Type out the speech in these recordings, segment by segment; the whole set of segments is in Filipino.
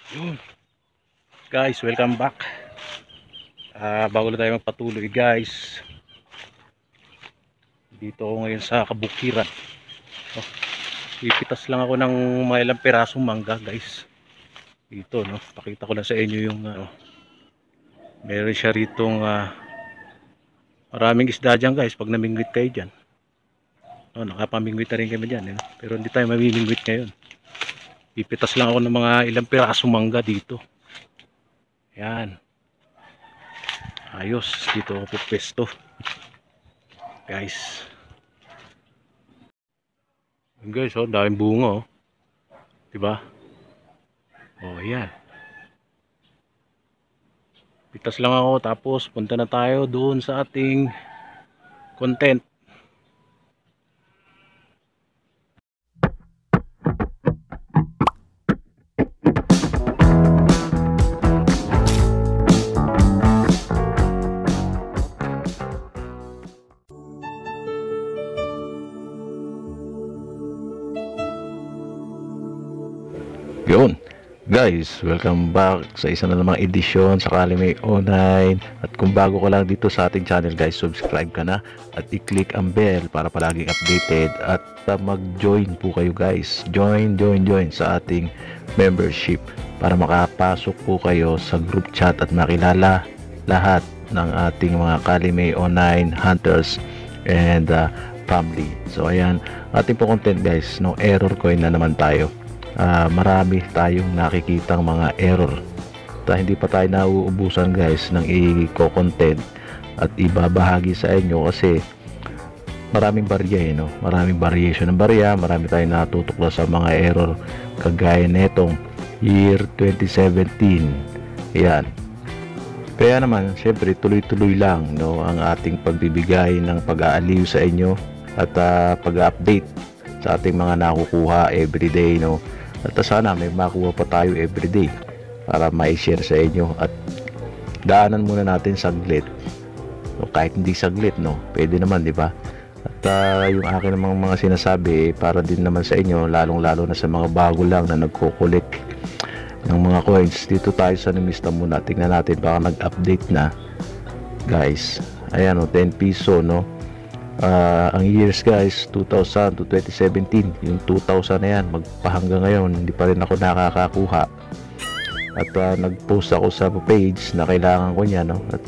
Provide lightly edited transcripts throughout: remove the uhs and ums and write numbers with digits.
Yun. Guys, welcome back. Bago na tayo magpatuloy guys, dito ako ngayon sa kabukiran. Pipitas lang ako ng mga ilang pirasong mangga guys. Dito no, pakita ko lang sa inyo yung meron siya ritong maraming isda dyan guys pag namingwit kayo dyan. Nakapamingwit na rin kami dyan pero hindi tayo mamimingwit ngayon. Pipitas lang ako ng mga ilang pirasong mangga dito. Yan. Ayos, dito ako pupesto. Guys. Yun guys, daming bunga 'Di ba? Yan. Pitas lang ako tapos punta na tayo doon sa ating content. Yun guys, welcome back sa isa na namang edisyon sa Kalimay Online. At kung bago ka lang dito sa ating channel guys, subscribe ka na at i-click ang bell para palaging updated. At mag-join po kayo guys, join sa ating membership para makapasok po kayo sa group chat at makilala lahat ng ating mga Kalimay Online hunters and family. So ayan, ating po content guys, no error coin na naman tayo. Marami tayong nakikitang mga error hindi pa tayo nauubusan guys ng i-content at ibabahagi sa inyo kasi maraming barya maraming variation ng barya, marami tayong natutuklas sa mga error kagaya netong year 2017. Yan, kaya naman syempre tuloy-tuloy lang ang ating pagbibigay ng pag-aaliw sa inyo at pag-update sa ating mga nakukuha everyday at sana may makuha pa tayo everyday para ma-share sa inyo. At daanan muna natin saglit kahit hindi saglit pwede naman, di ba? At yung akin namang mga sinasabi para din naman sa inyo, lalong lalo na sa mga bago lang na nagko-collect ng mga coins. Dito tayo sa Numista muna, tingnan natin baka nag-update na guys. Ayan 10 piso ang years guys 2000 to 2017, yung 2000 na yan magpahanggang ngayon hindi pa rin ako nakakakuha. At nag-post ako sa page na kailangan ko niya at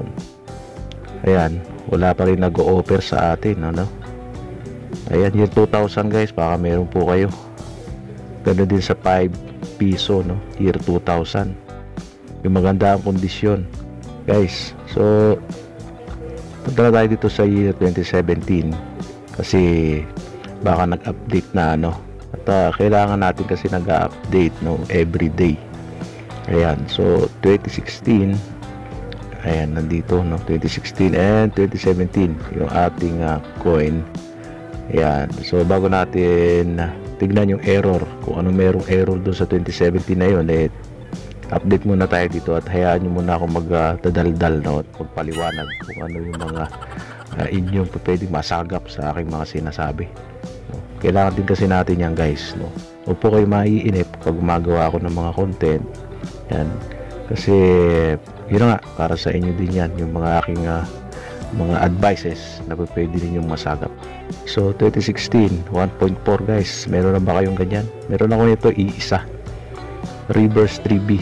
ayan, wala pa rin nag-o-offer sa atin ayan, year 2000 guys, baka meron po kayo. Ganoon din sa 5 piso year 2000, yung maganda ang kondisyon guys. So punta na tayo dito sa year 2017 kasi baka nag-update na at kailangan natin kasi nag-update everyday. Ayan, so 2016, ayan, nandito 2016 and 2017 yung ating coin. Ayan, so bago natin tignan yung error, kung ano merong error doon sa 2017 na yun, update muna tayo dito at hayaan nyo muna ako magdadaldal at magpaliwanag kung ano yung mga inyong pwedeng masagap sa aking mga sinasabi. Kailangan din kasi natin yan guys huwag po kayo maiinip pag gumagawa ako ng mga content yan, kasi yun nga, para sa inyo din yan yung mga aking mga advices na pwede din yung masagap. So 2016 1.4 guys, meron na ba kayong ganyan? Meron ako nito iisa, reverse 3B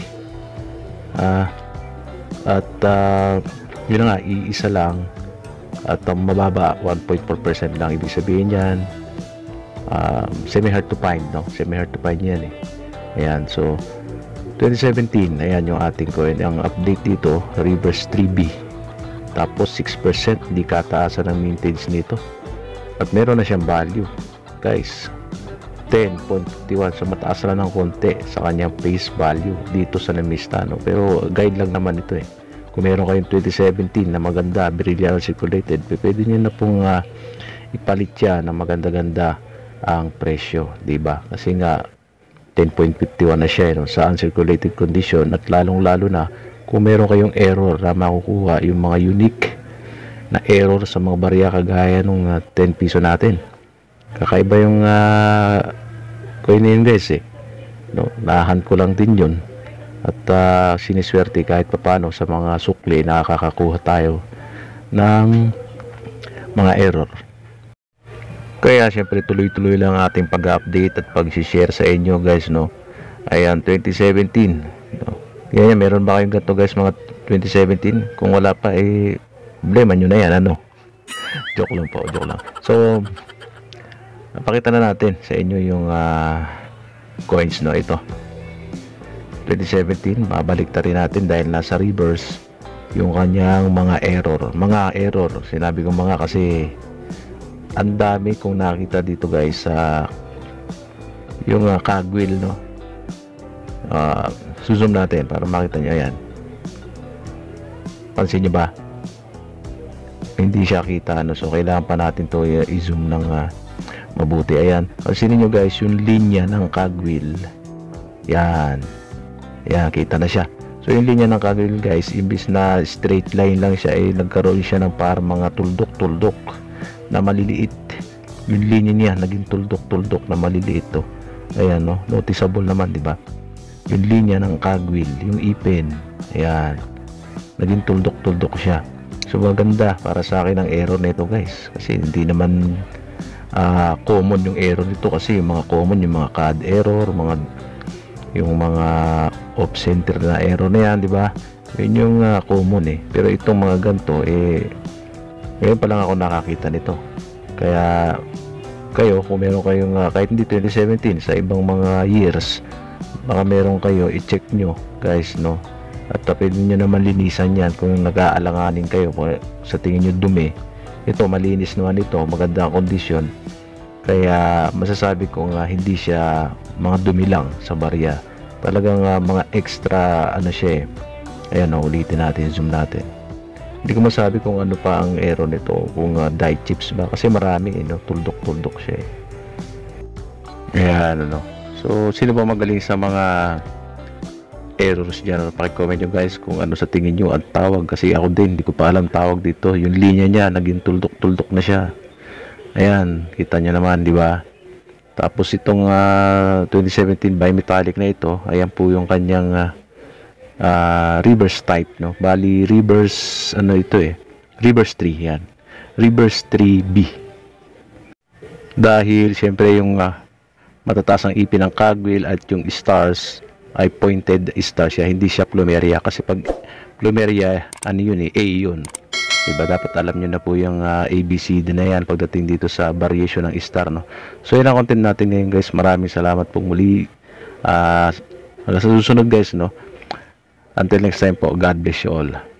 at yun nga, iisa lang at mababa 1.4% lang. Ibig sabihin yan semi hard to find semi hard to find yan ayan, so 2017, ayan yung ating coin. Ang update dito, reverse 3B tapos 6%, hindi kataasan ng mintage nito at meron na siyang value guys 10.51, so mataas lang ng konti sa kanyang face value dito sa Numista pero guide lang naman ito kung meron kayong 2017 na maganda, brilliant circulated, pwede nyo na pong ipalit yan na maganda-ganda ang presyo, diba? Kasi nga 10.51 na siya sa uncirculated condition. At lalong lalo na kung meron kayong error na makukuha yung mga unique na error sa mga barya kagaya nung 10 piso natin. Kakaiba yung coin na yun guys nahan ko lang din yun at siniswerte kahit papano sa mga sukli, nakakakuha tayo ng mga error. Kaya syempre tuloy-tuloy lang ating pag-update at pag-share sa inyo guys, no. Ayan, 2017, no? Ganyan, meron ba kayong ganito guys mga 2017? Kung wala pa, problema nyo na yan, ano. Joke lang po, joke lang. So napakita na natin sa inyo yung coins, no. Ito 2017, babalik ta rin natin dahil nasa reverse yung kanyang mga error. Sinabi ko mga kasi ang dami kong nakita dito guys sa yung cogwheel, no. Zoom natin para makita nyo. Ayan, pansin nyo ba, hindi siya kita, no. So kailangan pa natin to i-zoom ng mabuti. Ayan, pansin nyo guys yung linya ng cogwheel. Yan, kita na siya. So yung linya ng cogwheel guys, imbis na straight line lang siya, nagkaroon siya ng parang mga tuldok na maliliit. Yung linya niya naging tuldok na maliliit to. Ayan, no, noticeable naman, di ba? Yung linya ng cogwheel, yung ipin, ayan, naging tuldok siya. So maganda para sa akin ang error nito guys, kasi hindi naman common yung error nito, kasi yung mga common, yung mga CAD error, yung mga off center na error na yan, di ba? Yun yung common pero itong mga ganito ngayon pa lang ako nakakita nito. Kaya kayo, kung meron kayong kahit hindi 2017, sa ibang mga years, baka meron kayo, i-check nyo guys, no. At pwede nyo naman linisan yan kung nag-aalanganin kayo, kung sa tingin nyo dumi. Ito malinis naman, ito maganda ang kondisyon, kaya masasabi ko hindi siya mga dumi lang sa barya, talagang mga extra ano siya Ayan, ulitin natin, zoom natin. Hindi ko masabi kung ano pa ang error nito, kung die chips ba, kasi marami no? Tuldok siya Ayan, ano. So sino ba magaling sa mga errors dyan? Paki-comment nyo guys kung ano sa tingin nyo at tawag, kasi ako din hindi ko pa alam tawag dito. Yung linya niya naging tuldok na siya. Ayan, kita nyo naman, di ba? Tapos itong 2017 bimetallic na ito, ayan po yung kanyang reverse type, no. Bali reverse ano ito reverse 3, yan, reverse 3B, dahil syempre yung matataas ang ipin ng cogwheel at yung stars ay pointed star siya, hindi siya plumeria. Kasi pag plumeria, ano yun A yun, diba? Dapat alam nyo na po yung ABCD na yan pagdating dito sa variation ng star, no. So yun ang content natin ngayon guys. Maraming salamat po muli, hanggang sa susunod guys, no. Until next time po, God bless you all.